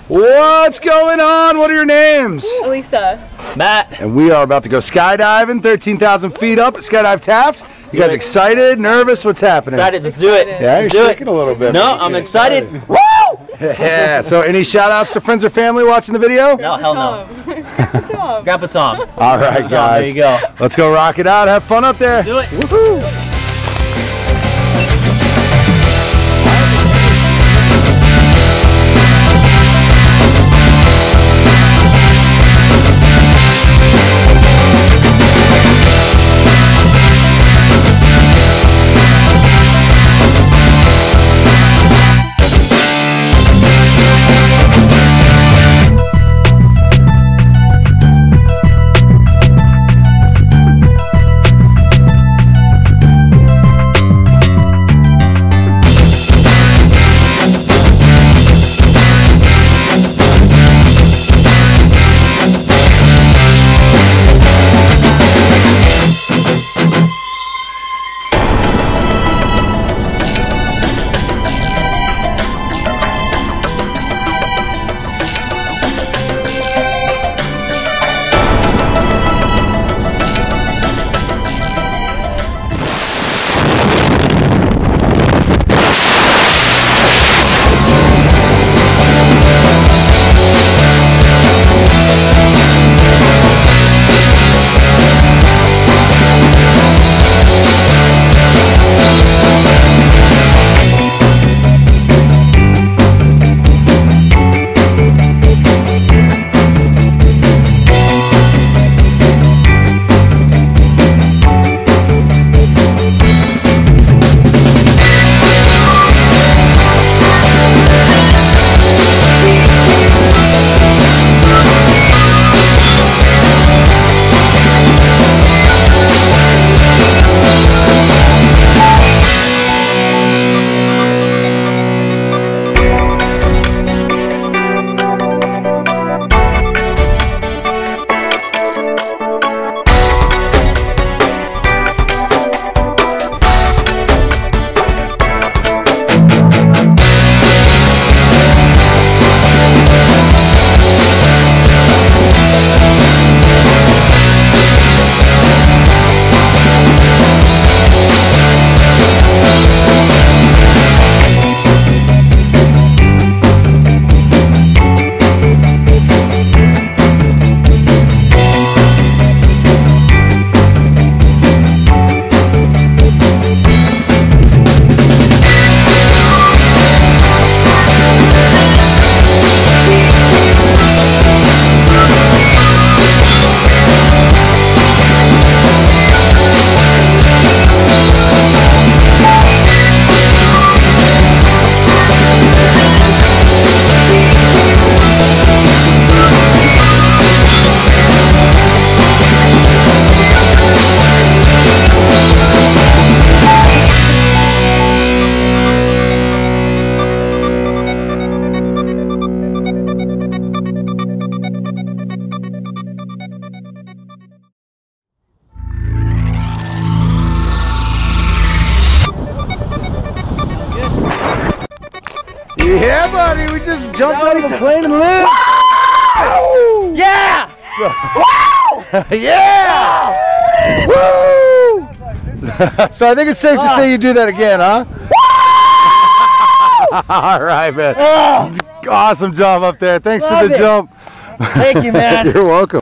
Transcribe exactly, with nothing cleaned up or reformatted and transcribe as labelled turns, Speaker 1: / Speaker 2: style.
Speaker 1: What's going on? What are your names?
Speaker 2: Elisa.
Speaker 3: Matt.
Speaker 1: And we are about to go skydiving, thirteen thousand feet up at Skydive Taft. You guys excited, nervous? What's happening?
Speaker 3: Excited, let's do it.
Speaker 1: Yeah, you're shaking a little bit.
Speaker 3: No, I'm excited. Woo!
Speaker 1: Yeah, so any shout outs to friends or family watching the video?
Speaker 3: No, hell no.
Speaker 2: Grandpa Tom.
Speaker 3: Grandpa Tom.
Speaker 1: All right,
Speaker 3: Tom,
Speaker 1: guys.
Speaker 3: there you go.
Speaker 1: Let's go rock it out. Have fun up there.
Speaker 3: Do it.
Speaker 1: Woohoo! Yeah, buddy, we just jumped out of the plane and lived.
Speaker 3: Wow! Yeah!
Speaker 1: So, yeah! Woo! So I think it's safe to say you do that again, huh? All right, man. Awesome job up there. Thanks
Speaker 3: Love
Speaker 1: for the
Speaker 3: it.
Speaker 1: jump.
Speaker 3: Thank you, man.
Speaker 1: You're welcome.